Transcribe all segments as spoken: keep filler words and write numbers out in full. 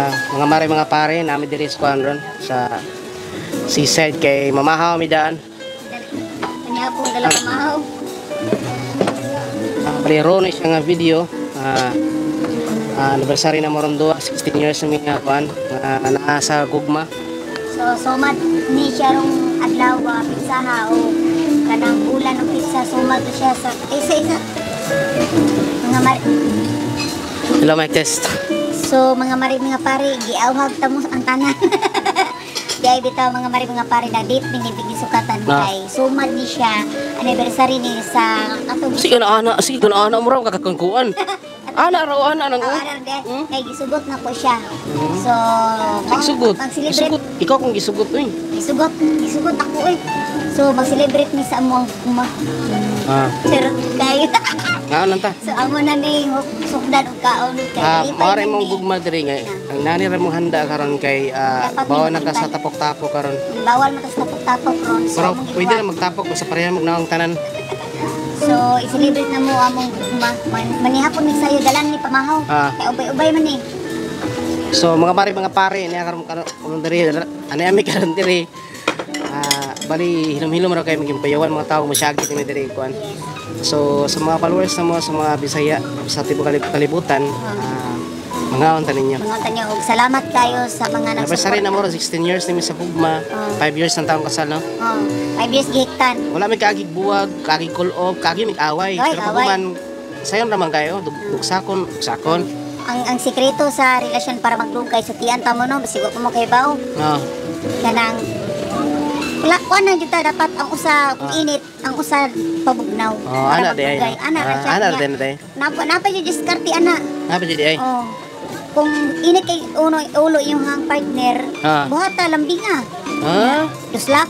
uh, mga mare mga pare namin diri sa kuan ron sa seaside kay mamahaw mi daan. Kanya po dala mamahaw. Uh, Paliro na siya nga video. Uh, uh, anniversary na moron do sixteen years na mga kuan uh, naa sa gugma. So sumad ni siya rong adlaw wa pizza o kanang ulan ng pizza sumad siya sa isa-isa. Mga mare. Hello, mic test. So mga mari mga pare, giawhag ta mo ang tanan. Dai bitaw mga mari mga pare na date ni bigi sukatan kay sumad ni siya anniversary ni sa ato. Sige na ana, sige na ana mo ra kakangkuan. Ana raw ana nang. Ana de kay gisugot na ko siya. So gisugot. Gisugot ikaw kung gisugot oy. Gisugot, gisugot ako oy. So mag-celebrate ni sa among uma. Ah. Pero kay Ngaanan ta? So amo na ni sukdan og kaon kay. Ah, mare mong gugma diri nga. Ang nani ra mong handa karon kay bawa na ka sa tapok-tapok karon. Bawal man sa tapok-tapok ron. Pero pwede na magtapok sa pareha mo naong tanan. So i-celebrate na mo among gugma. Manihapon ni sayo dalan ni pamahaw. Kay ubay-ubay man ni. So mga mare mga pare ni karon karon diri ani ami karon diri. Ah, bali hilom-hilom ra kay maging payawan mga tawo masyagit ni diri kuan. So sa mga followers na mo sa mga Bisaya sa tibok kalibutan, uh, mga unta ninyo. Mga unta niyo og salamat kayo sa mga nagsuporta. Anniversary na mo sixteen years nimi sa Pugma, five years nang taong kasal no. Oh, five years gihiktan. Wala may kaagig buwag, kaagig kulob, kaagig mig away. Ay, pero man sayon ra man kayo, dugsakon, sakon. Ang ang sikreto sa relasyon para magdugay sa tiyan ta mo no, basigo ko mo kay bawo. No. Kanang lakwan na kita dapat ang usa kung init, ang usa pabugnaw. Oh, ana day. Ana ra siya. Ana din day. Napa napa yung diskarte ana. Napa jud ay. Oh. Kung init kay uno ulo yung hang partner, ah. buhata lambinga. Ah. Duslak.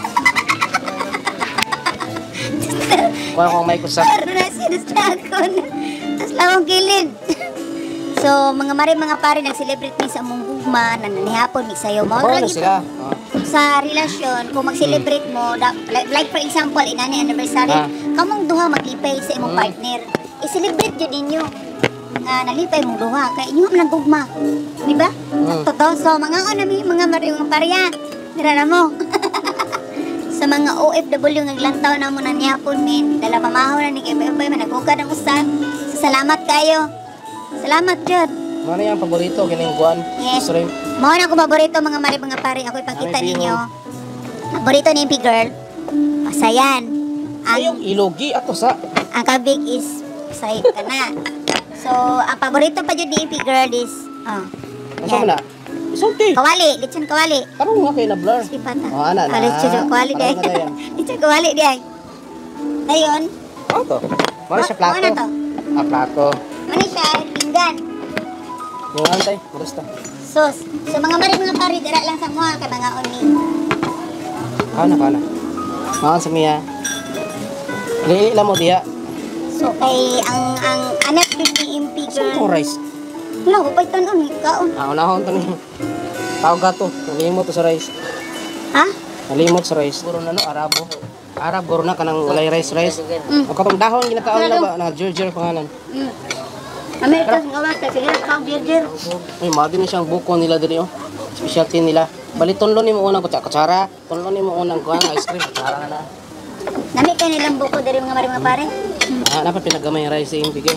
Kuha ko may kusa. Ra sinusakon. As lawang gilid. So mga mari mga pare nag-celebrate ni sa among gugma nananihapon ni sayo mo lagi sila. Sa relasyon kung mag-celebrate mo da, like, like for example inani anniversary ah. kamong duha maglipay sa imong hmm. partner i-celebrate jud ninyo nga nalipay mong duha kay inyo man gugma di ba hmm. totoo so mga ano mi mga mari mga pareha dira mo sa mga O F W nga glantaw na mo nanihapon min dala pamahaw na ni kay bay man nagugad ang usa salamat kayo salamat jud. Ano yung paborito kining kuan? Yes. Mao na ko paborito mga mari mga pare ako ipakita ninyo. Paborito ni Impy Girl. Pasayan. Ang yung ilogi ato sa. Ang kabig is say kana. So ang paborito pa jud ni Impy Girl is oh. Asa man na? Isulti. Kawali, litson kawali. Karon nga kay na blur. Sipata. Oh ana na. Litson kawali di. Litson kawali di ay. Dayon. Ano to? Mara siya plato. Ano to? Ah, plato. Ano siya? Pinggan. Yung antay, basta. Sus, so mga mari mga pare dira lang sa mga kay mga oni. Kana kana. Maan sa miya. Lili lang mo diya. So kay ang ang anak ni Impy Girl. Saan rice? Wala ko pa tanon kaon. Ah, unahon to ni. Tawag gato, nalimot to sa rice. Ha? Nalimot sa rice. Guro na no Arabo. Arab guro na kanang walay rice rice. Mm. Ang katong dahon ginataon na ba na Georgia pangalan. Mm. Amerika ngawas kasi ka Georgia. Ay, madi ni siyang buko nila diri oh. Specialty nila. Bali tonlo ni mo unang kutsara, tonlo ni mo unang kuan ice cream kutsara na. Nami kay nilang buko diri mga mari mga pare. Ah, dapat pinagamay rice sa imbigay.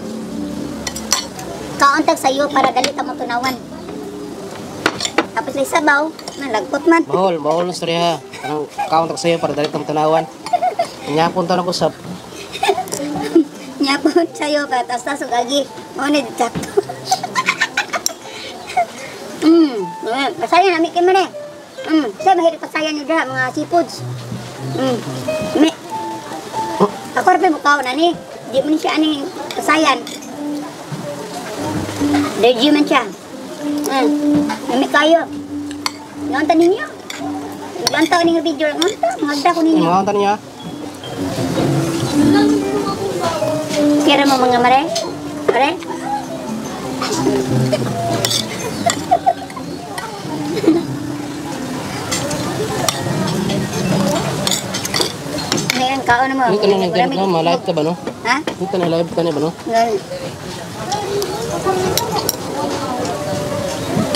Kauntag sayo para dali ta mo tunawan. Tapos may sabaw, nalagpot man. Bahol, bahol na storya ha. Anong kauntag sayo para dali ta mo tunawan. Nyapon ta na ko sab. Nyapon sayo ka tas tasog agi. Mo ni sakto. Mm, pasaya nami kay mare. Mm, sa mahirap pasaya niyo dra mga seafoods. Mm. Me. Ako ra pa bukaw na ni. Di mo ni siya ani pasayan. Deji man siya. Mm. Nami kayo. Ngonta ninyo. Lantaw ni nga video ngonta, magda ko ninyo. Ngonta niya. Kira mo mga mare? Mare? Ngayon, kaon mo. Dito na nag-live ka, ma-live ka ba no? Ha? Dito na live ka na ba no? Ngayon.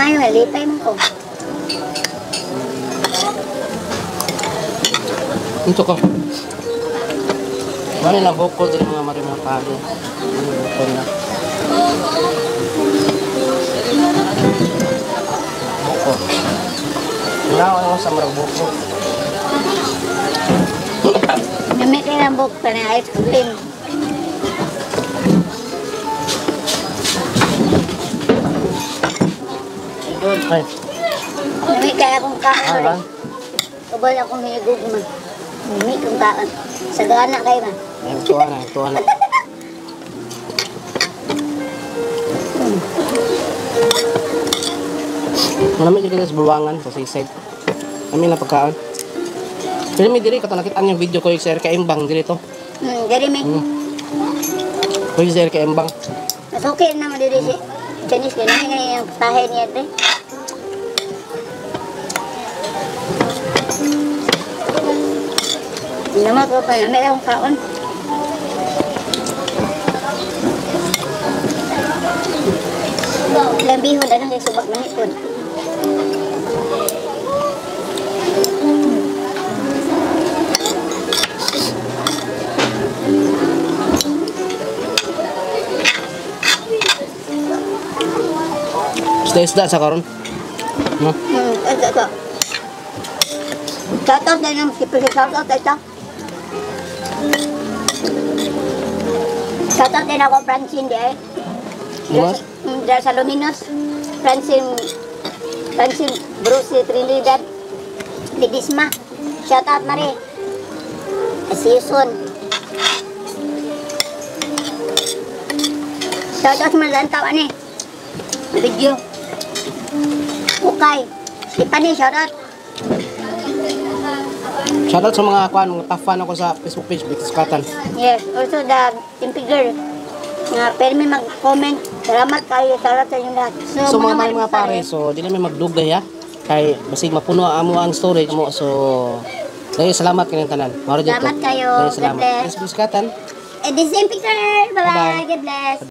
Gamay, malipay mo ko. Ito ko. Ano lang bukol din mga mari mga pare. Ano bukol na. Bukol. Nawa ako sa marang bukol. Namit ka ng buk pa na ice cream. Ay. Namit kaya akong Ah, kaon. ba? Ubal akong hinigog man. Namit kong kaon. Sa gana kayo man. Ay, tuwa na, tuwa na. Malamig yung kita sa buwangan sa sisig. Kami na pagkaan. Pero may diri, kato nakita yung video ko yung Sir Kaimbang, diri to. Hmm, dari may. Hmm. Ko yung Sir Kaimbang. Mas okay naman diri si Chinese kaya namin nga yung tahe niya dre. Naman ko pa namit akong kaon. Lambihon na lang kay subak manit po. Isda-isda sa karon. No? Hmm, ito, ito. Shoutout na yung sipil sa shoutout ito. Shoutout din ako Francine di ay. What? Mm, Dahil sa Luminos. Francine, Francine Bruce Trinidad. Lidisma. Shoutout Marie. See you soon. Shoutout mo lang tao ani. Video. Okay. Tiffany, shoutout. Shoutout sa mga kwan, mga top fan ako sa Facebook page, Bikiskatan. Yes. Also the Timpi Girl. Nga, pwede may mag-comment. Salamat kayo. Shoutout sa inyo lahat. So mga mga, mga pare, so di na may magdugay ha. Kay basig mapuno amo ang storage mo. So dahil salamat kanyang tanan. Maro dito. Salamat kayo. Dahil God salamat. bless. Yes, Bikiskatan. And this is Timpi Girl. Bye-bye. Bye-bye. God bless.